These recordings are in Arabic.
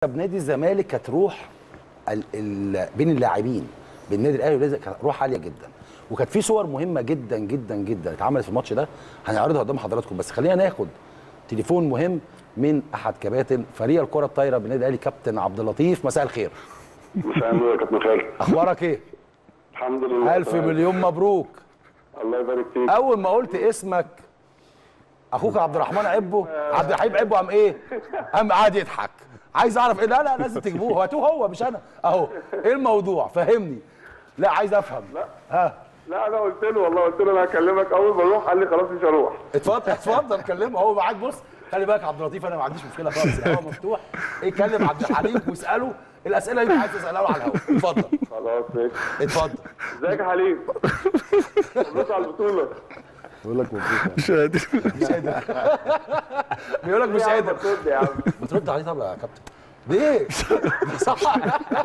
نادي الزمالك كانت روح بين اللاعبين بين النادي الاهلي والنادي كانت روح عاليه جدا، وكانت في صور مهمه جدا جدا جدا اتعملت في الماتش ده هنعرضها قدام حضراتكم. بس خلينا ناخد تليفون مهم من احد كباتن فريق الكره الطايره بالنادي الاهلي، كابتن عبد اللطيف. مساء الخير. مساء النور يا كابتن خالد. اخبارك ايه؟ الحمد لله. الف مليون مبروك. الله يبارك فيك. اول ما قلت اسمك اخوك عبد الرحمن عبو، عبد الحليم عبو، قام ايه؟ قام قاعد يضحك. عايز اعرف ايه؟ لا لازم تجيبوه، هاتوه هو مش انا اهو. ايه الموضوع؟ فهمني. لا عايز افهم. لا لا انا قلت له والله، قلت له انا هكلمك اول ما اروح، قال لي خلاص مش هروح. اتفضل كلمه هو معاك. بص خلي بالك عبد اللطيف، انا ما عنديش مشكله خالص، الهوا مفتوح. كلم عبد الحليم واساله الاسئله اللي انت عايز تسالها له على الهوا. اتفضل. خلاص ماشي. اتفضل. ازيك يا حليم؟ مبروك على البطوله. بيقول لك مبروك. مش قادر. بيقول لك مش قادر. بترد يا عم. بترد عليه طب يا كابتن. ليه؟ صح.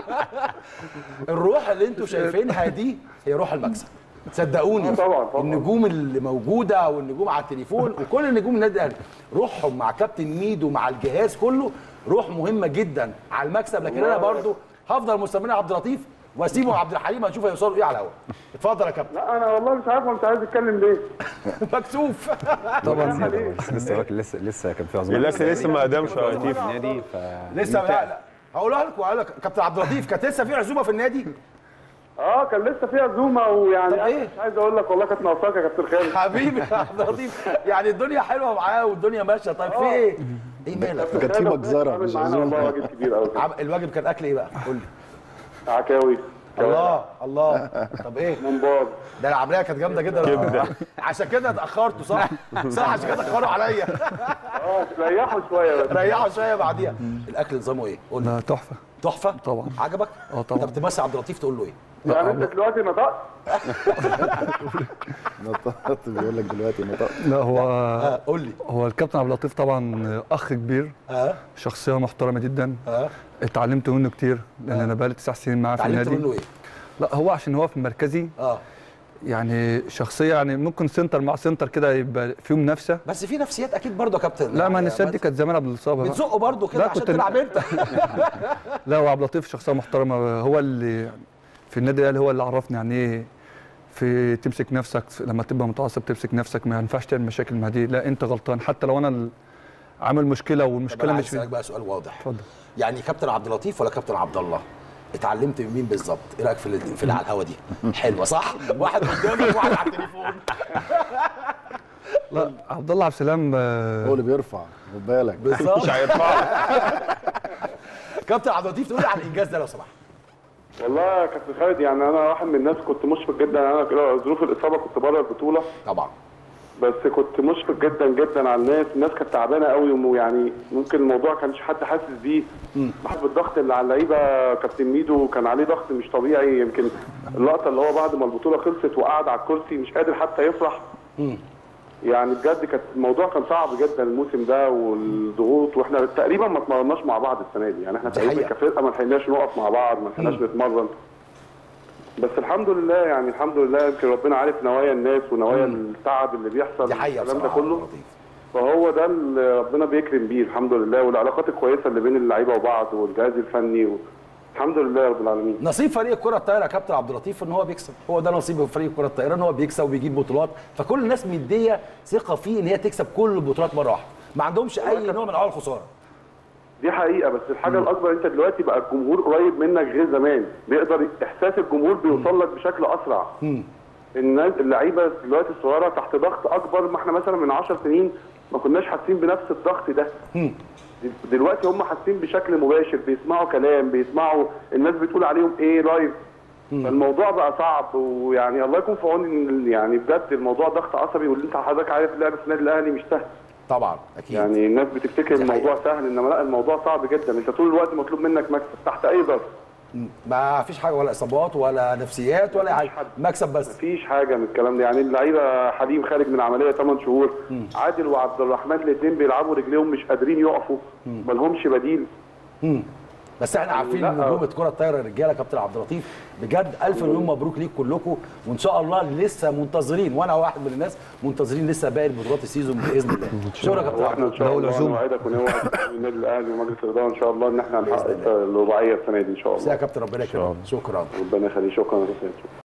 الروح اللي انتوا شايفينها دي هي روح المكسب. صدقوني. طبعا. النجوم اللي موجوده والنجوم على التليفون وكل نجوم النادي الاهلي روحهم مع كابتن ميدو مع الجهاز كله روح مهمه جدا على المكسب. لكن انا برضو هفضل مستمر عبد اللطيف واسيبه عبد الحليم، هنشوف هيوصلوا ايه على الهواء. اتفضل يا كابتن. لا انا والله مش عارف انت عايز تتكلم ليه. مكسوف. طبعا لسه كان في عزومه. لسه ما قدمش في النادي لسه لا هقولها لكم كابتن عبد اللطيف، كانت لسه في عزومه في النادي. كان لسه فيها عزومه ويعني طب إيه؟ مش عايز اقول لك والله كانت ناقصاك يا كابتن خالد. حبيبي يا عبد اللطيف، يعني الدنيا حلوه معاه والدنيا ماشيه. طيب في ايه؟ ايه مالك؟ كانت في مجزره مش معانا والله عزومه. واجب كبير قوي. الواجب كان اكل ايه بقى؟ قول لي. عكاوي. الله. طب ايه؟ منبار. ده العمليه كانت جامده جدا. عشان كده اتاخرتوا صح؟ صح عشان كده اتاخروا عليا. ريحوا شويه بس. ريحوا شويه بعديها. الاكل نظامه ايه؟ قول لي. لا تحفه تحفه؟ طبعا. عجبك؟ طبعا. طب تمسي عبد اللطيف تقول له ايه؟ يعني انت دلوقتي نطقت؟ نطقت. بيقول لك دلوقتي نطقت. لا هو قول لي. هو الكابتن عبد اللطيف طبعا اخ كبير، شخصيه محترمه جدا. اتعلمت منه كتير لان انا بقالي 9 سنين معاه في النادي. اتعلمت منه ايه؟ لا هو عشان هو في المركزي يعني شخصيه، يعني ممكن سنتر مع سنتر كده يبقى فيهم منافسه. بس في نفسيات اكيد برضه يا كابتن. لا ما النسيات دي كانت زمان قبل الاصابه. بتزقه برضه كده عشان تلعب انت. لا هو عبد اللطيف شخصيه محترمه، هو اللي في النادي الاهلي هو اللي عرفني يعني ايه في تمسك نفسك لما تبقى متعصب، تمسك نفسك، ما ينفعش تعمل مشاكل مع دي. لا انت غلطان حتى لو انا عامل مشكله والمشكله مش فيك. بقى سؤال واضح. اتفضل. يعني كابتن عبد اللطيف ولا كابتن عبد الله؟ اتعلمت من مين بالظبط؟ ايه رايك في اللي على الهوا دي؟ حلوه صح؟ واحد قدامك وواحد على التليفون. لا عبد الله عبد السلام هو اللي بيرفع، خد بالك. بالظبط. مش هيرفع. كابتن عبد اللطيف تقول لي على الانجاز ده لو سمحت. والله يا كابتن خالد يعني انا واحد من الناس كنت مشفق جدا. انا ظروف الاصابه كنت بره البطوله طبعا، بس كنت مشفق جدا جدا على الناس كانت تعبانه قوي، ويعني ممكن الموضوع كانش حد حاسس بيه. بحب الضغط اللي على اللعيبه. كابتن ميدو كان عليه ضغط مش طبيعي. يمكن اللقطه اللي هو بعد ما البطوله خلصت وقعد على الكرسي مش قادر حتى يفرح. يعني بجد كانت الموضوع كان صعب جدا الموسم ده والضغوط، واحنا تقريبا ما اتمرناش مع بعض السنه دي. يعني احنا تقريبا كفرقه ما لحقناش نقف مع بعض، ما لحقناش نتمرن. بس الحمد لله يعني الحمد لله يمكن ربنا عارف نوايا الناس ونوايا التعب اللي بيحصل الكلام ده كله. فهو ده اللي ربنا بيكرم بيه الحمد لله، والعلاقات الكويسه اللي بين اللعيبه وبعض والجهاز الفني الحمد لله رب العالمين. نصيب فريق الكره الطايره يا كابتن عبد اللطيف ان هو بيكسب. هو ده نصيب فريق الكره الطايره ان هو بيكسب وبيجيب بطولات، فكل الناس مديه ثقه فيه ان هي تكسب كل البطولات مره واحده، ما عندهمش اي نوع من انواع الخساره. دي حقيقه. بس الحاجه الاكبر انت دلوقتي بقى الجمهور قريب منك غير زمان، بيقدر احساس الجمهور بيوصل لك بشكل اسرع. الناس اللعيبه دلوقتي الصغيره تحت ضغط اكبر. ما احنا مثلا من 10 سنين ما كناش حاسين بنفس الضغط ده. دلوقتي هم حاسين بشكل مباشر، بيسمعوا كلام، بيسمعوا الناس بتقول عليهم ايه لايف. فالموضوع بقى صعب، ويعني الله يكون في عون. يعني بجد الموضوع ضغط عصبي، واللي انت حضرتك عارف اللعب في النادي الاهلي مش سهل. طبعا اكيد. يعني الناس بتفتكر الموضوع سهل، انما لا الموضوع صعب جدا. انت طول الوقت مطلوب منك مكسب تحت اي ضغط. ما فيش حاجه ولا اصابات ولا نفسيات ولا حاجه، مكسب بس. مفيش حاجه من الكلام ده. يعني اللعيبه حليم خارج من عمليه 8 شهور، عادل وعبد الرحمن الاثنين بيلعبوا رجليهم مش قادرين يقفوا، ما لهمش بديل. بس احنا عارفين لا. نجوم الكره الطايره الرجاله كابتن عبد اللطيف بجد الف مليون مبروك ليك كلكم، وان شاء الله لسه منتظرين، وانا واحد من الناس منتظرين لسه باقي البطولات السيزون باذن الله. شكرا يا كابتن عبد واحنا ان شاء لو الله العزومة. نوعدك ونوعد النادي الاهلي ومجلس الاداره ان شاء الله ان احنا هنحقق الرباعيه السنه دي ان شاء الله. الله. يا كابتن ربنا يكرمك. شكرا. ربنا يخليك، شكرا يا كابتن.